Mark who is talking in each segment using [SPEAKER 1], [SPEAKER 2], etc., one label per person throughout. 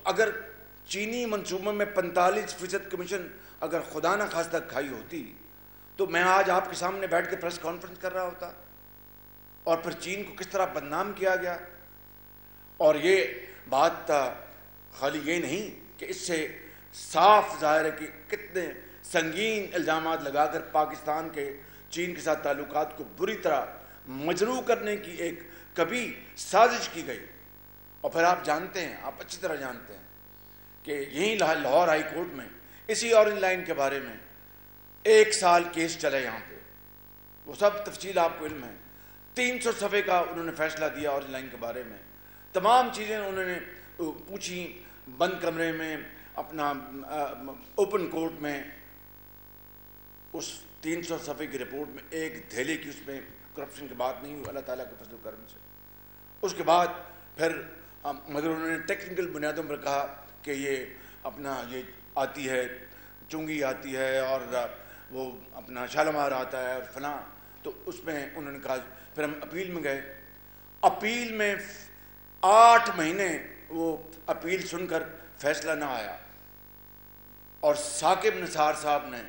[SPEAKER 1] اگر چینی منصوبوں میں 45% کمیشن اگر خدا نہ خواستہ کھائی ہوتی تو میں آج آپ کے سامنے بیٹھ کے پریس کانفرنس کر رہا ہوتا. اور پھر چین کو کس طرح بدنام کیا گیا. اور یہ بات خالی یہ نہیں کہ اس سے صاف ظاہر ہے کہ کتنے سنگین الزامات لگا کر پاکستان کے چین کے ساتھ تعلقات کو بری طرح مجروح کرنے کی ایک کبھی سازش کی گئی. اور پھر آپ جانتے ہیں، آپ اچھی طرح جانتے ہیں کہ یہیں لاہور ہائی کورٹ میں اسی اورنج لائن کے بارے میں 1 سال کیس چلا یہاں پہ. وہ سب تفصیل آپ کو علم ہے. 300 صفحے کا انہوں نے فیصلہ دیا اورنج لائن کے بارے میں. تمام چیزیں انہوں نے پوچھی بند کمرے میں، اپنا اوپن کورٹ میں. اس 300 صفحے کی رپورٹ میں ایک دھیلے کی اس میں کرپشن کی بات نہیں ہوئی اللہ تعالیٰ کے فضل و کرم سے. اس کے بعد پھر مگر انہوں نے ٹیکنیکل بنیادوں پر کہا کہ یہ اپنا یہ آتی ہے، چنگی آتی ہے اور وہ اپنا شالمار آتا ہے اور فلاں. تو اس میں انہوں نے کہا. پھر ہم اپیل میں گئے. اپیل میں 8 مہینے وہ اپیل سن کر فیصلہ نہ آیا. اور ثاقب نثار صاحب نے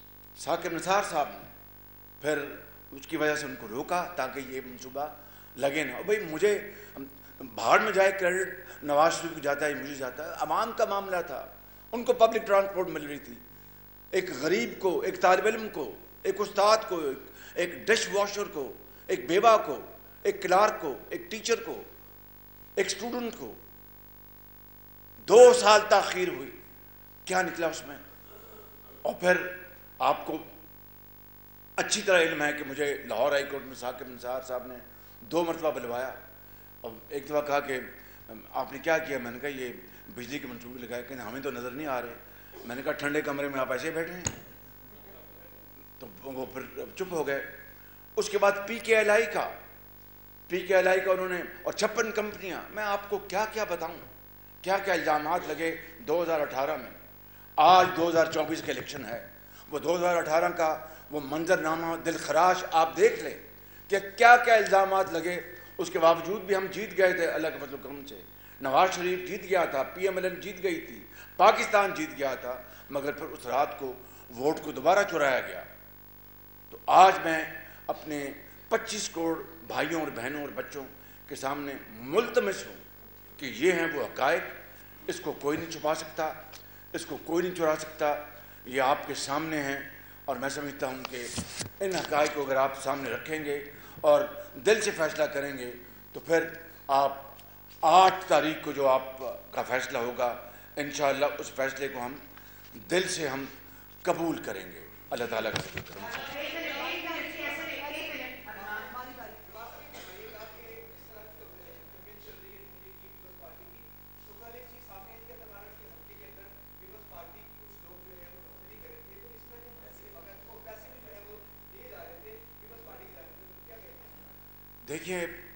[SPEAKER 1] پھر اس کی وجہ سے ان کو روکا تاکہ یہ منصوبہ لگے نہ. بھائی مجھے بھاڑ میں جائے کریڈٹ نواز شریف کو جاتا ہے، مجھے جاتا ہے. عوام کا معاملہ تھا، ان کو پبلک ٹرانسپورٹ مل رہی تھی. ایک غریب کو، ایک طالب علم کو، ایک استاد کو، ایک ڈش واشر کو، ایک بیوہ کو، ایک کلارک کو، ایک ٹیچر کو، ایک اسٹوڈنٹ کو 2 سال تاخیر ہوئی. کیا نکلا اس میں؟ اور پھر آپ کو اچھی طرح علم ہے کہ مجھے لاہور ہائی کورٹ میں ثاقب نثار صاحب نے 2 مرتبہ بلوایا. اور ایک دفعہ کہا کہ آپ نے کیا کیا؟ میں نے کہا یہ بجلی کے منصوبے لگائے. کہ ہمیں تو نظر نہیں آ رہے. میں نے کہا ٹھنڈے کمرے میں آپ ایسے بیٹھے ہیں. تو وہ پھر چپ ہو گئے. اس کے بعد پی کے ایل آئی کا انہوں نے، اور 56 کمپنیاں. میں آپ کو کیا کیا بتاؤں، کیا کیا الزامات لگے 2018 میں. آج 2024 کا الیکشن ہے. وہ 2018 کا وہ منظرنامہ دل خراش آپ دیکھ لیں کہ کیا کیا الزامات لگے. اس کے باوجود بھی ہم جیت گئے تھے اللہ کے فضل و کرم سے. نواز شریف جیت گیا تھا، پی ایم ایل این جیت گئی تھی، پاکستان جیت گیا تھا. مگر پھر اس رات کو ووٹ کو دوبارہ چرایا گیا. تو آج میں اپنے 25 کروڑ بھائیوں اور بہنوں اور بچوں کے سامنے ملتمس ہوں کہ یہ ہیں وہ حقائق. اس کو کوئی نہیں چھپا سکتا، اس کو کوئی نہیں چرا سکتا. یہ آپ کے سامنے ہیں. اور میں سمجھتا ہوں کہ ان حقائق کو اگر آپ سامنے رکھیں گے اور دل سے فیصلہ کریں گے تو پھر آپ 8 تاریخ کو جو آپ کا فیصلہ ہوگا انشاءاللہ اس فیصلے کو ہم دل سے ہم قبول کریں گے. اللہ تعالیٰ کا شکر کرم سے. دیکھیے